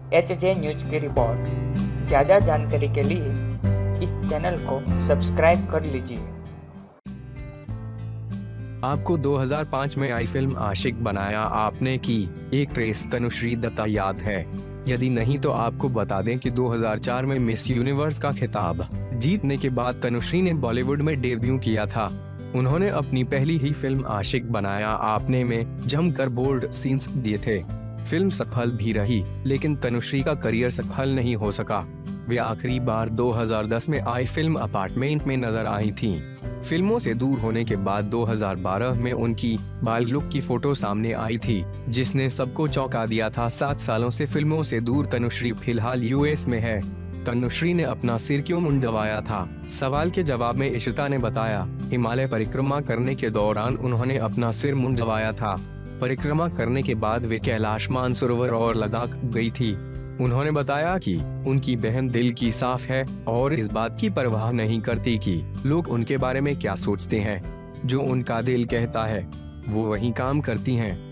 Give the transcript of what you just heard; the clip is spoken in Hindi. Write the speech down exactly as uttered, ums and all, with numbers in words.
एच जे न्यूज की रिपोर्ट। ज़्यादा जानकारी के लिए इस चैनल को सब्सक्राइब कर लीजिए। आपको दो हज़ार पाँच में आई फिल्म आशिक बनाया आपने की एक ट्रेस तनुश्री दत्ता याद है? यदि नहीं तो आपको बता दें कि दो हज़ार चार में मिस यूनिवर्स का खिताब जीतने के बाद तनुश्री ने बॉलीवुड में डेब्यू किया था। उन्होंने अपनी पहली ही फिल्म आशिक बनाया आपने में जमकर बोल्ड सीन्स दिए थे। फिल्म सफल भी रही, लेकिन तनुश्री का करियर सफल नहीं हो सका। वे आखिरी बार दो हज़ार दस में आई फिल्म अपार्टमेंट में नजर आई थीं। फिल्मों से दूर होने के बाद दो हज़ार बारह में उनकी बाल लुक की फोटो सामने आई थी, जिसने सबको चौंका दिया था। सात सालों से फिल्मों से दूर तनुश्री फिलहाल यूएस में है। तनुश्री ने अपना सिर क्यों मुंडवाया था? सवाल के जवाब में इशिता ने बताया, हिमालय परिक्रमा करने के दौरान उन्होंने अपना सिर मुंडवाया था। परिक्रमा करने के बाद वे कैलाश मानसरोवर और लद्दाख गई थी। उन्होंने बताया कि उनकी बहन दिल की साफ है और इस बात की परवाह नहीं करती कि लोग उनके बारे में क्या सोचते हैं। जो उनका दिल कहता है वो वही काम करती हैं।